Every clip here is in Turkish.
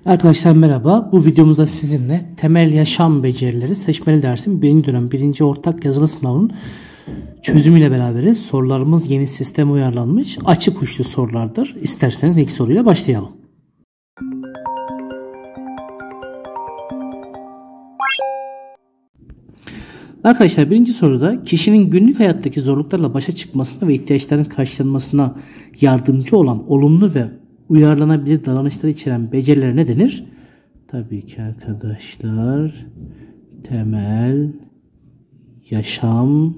Arkadaşlar merhaba. Bu videomuzda sizinle temel yaşam becerileri seçmeli dersin 1. dönem 1. ortak yazılı sınavının çözümüyle beraberiz. Sorularımız yeni sisteme uyarlanmış açık uçlu sorulardır. İsterseniz ilk soruyla başlayalım. Arkadaşlar birinci soruda kişinin günlük hayattaki zorluklarla başa çıkmasına ve ihtiyaçların karşılanmasına yardımcı olan olumlu ve uyarlanabilir davranışları içeren beceriler ne denir? Tabii ki arkadaşlar temel yaşam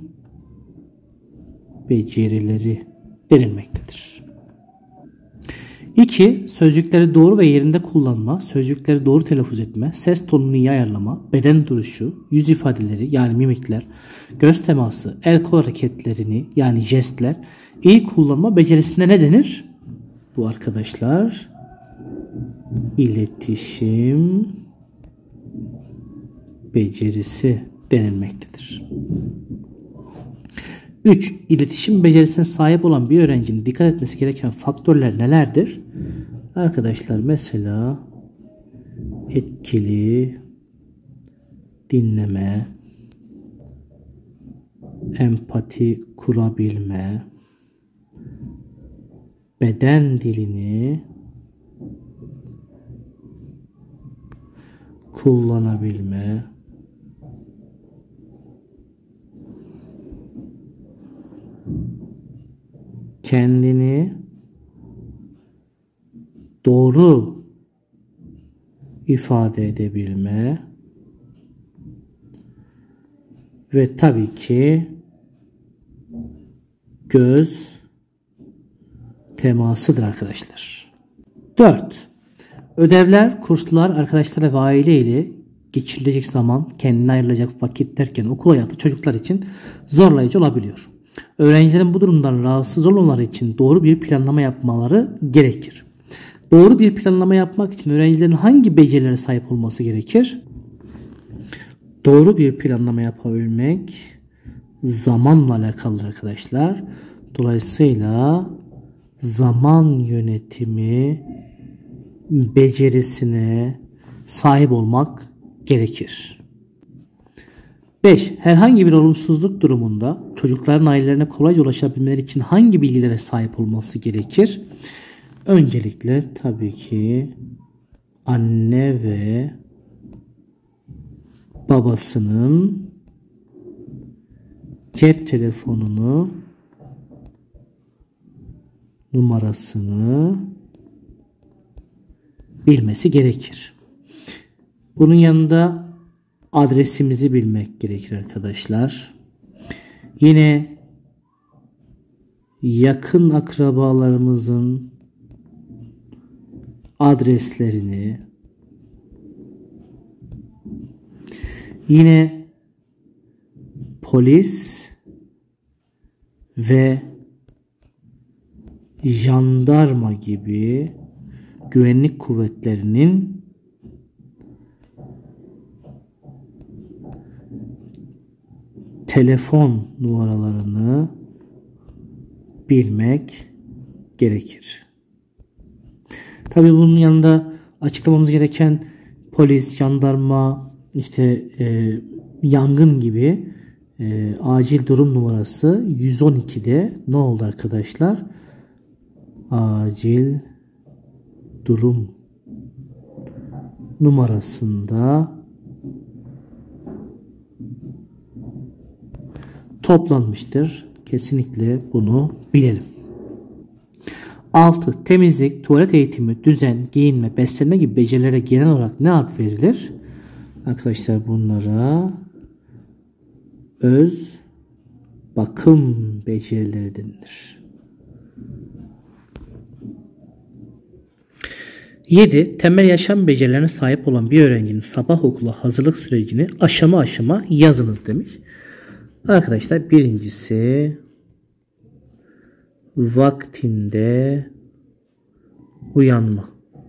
becerileri denilmektedir. 2. Sözcükleri doğru ve yerinde kullanma, sözcükleri doğru telaffuz etme, ses tonunu iyi ayarlama, beden duruşu, yüz ifadeleri yani mimikler, göz teması, el kol hareketlerini yani jestler iyi kullanma becerisine ne denir? Bu arkadaşlar iletişim becerisi denilmektedir. 3. İletişim becerisine sahip olan bir öğrencinin dikkat etmesi gereken faktörler nelerdir? Arkadaşlar mesela etkili dinleme, empati kurabilme, beden dilini kullanabilme, kendini doğru ifade edebilme ve tabii ki göz temasıdır arkadaşlar. 4. Ödevler, kurslar, arkadaşlar ve aile ile geçirilecek zaman, kendine ayrılacak vakit derken okul hayatı çocuklar için zorlayıcı olabiliyor. Öğrencilerin bu durumdan rahatsız olmaları için doğru bir planlama yapmaları gerekir. Doğru bir planlama yapmak için öğrencilerin hangi becerilere sahip olması gerekir? Doğru bir planlama yapabilmek zamanla alakalı arkadaşlar. Dolayısıyla zaman yönetimi becerisine sahip olmak gerekir. 5. Herhangi bir olumsuzluk durumunda çocukların ailelerine kolayca ulaşabilmeleri için hangi bilgilere sahip olması gerekir? Öncelikle tabii ki anne ve babasının cep telefonunu numarasını bilmesi gerekir. Bunun yanında adresimizi bilmek gerekir arkadaşlar. Yine yakın akrabalarımızın adreslerini, yine polis ve jandarma gibi güvenlik kuvvetlerinin telefon numaralarını bilmek gerekir. Tabii bunun yanında açıklamamız gereken polis, jandarma, yangın gibi acil durum numarası 112'de ne oldu arkadaşlar? Acil durum numarasında toplanmıştır. Kesinlikle bunu bilelim. 6. Temizlik, tuvalet eğitimi, düzen, giyinme, beslenme gibi becerilere genel olarak ne ad verilir? Arkadaşlar bunlara öz bakım becerileri denilir. 7. Temel yaşam becerilerine sahip olan bir öğrencinin sabah okula hazırlık sürecini aşama aşama yazınız demiş. Arkadaşlar birincisi vaktinde uyanma.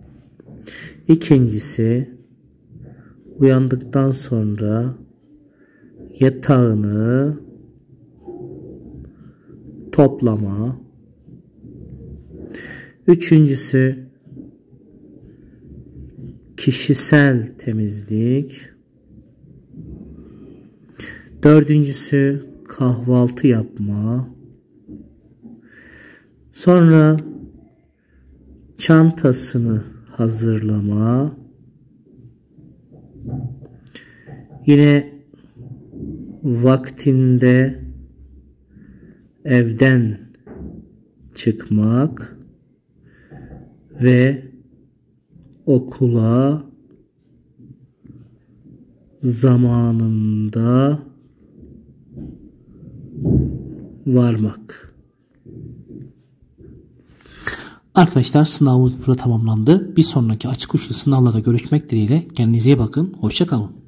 İkincisi uyandıktan sonra yatağını toplama. Üçüncüsü kişisel temizlik. Dördüncüsü kahvaltı yapma. Sonra çantasını hazırlama. Yine vaktinde evden çıkmak ve okula zamanında varmak. Arkadaşlar sınavımız burada tamamlandı. Bir sonraki açık uçlu sınavlarda görüşmek dileğiyle. Kendinize iyi bakın. Hoşça kalın.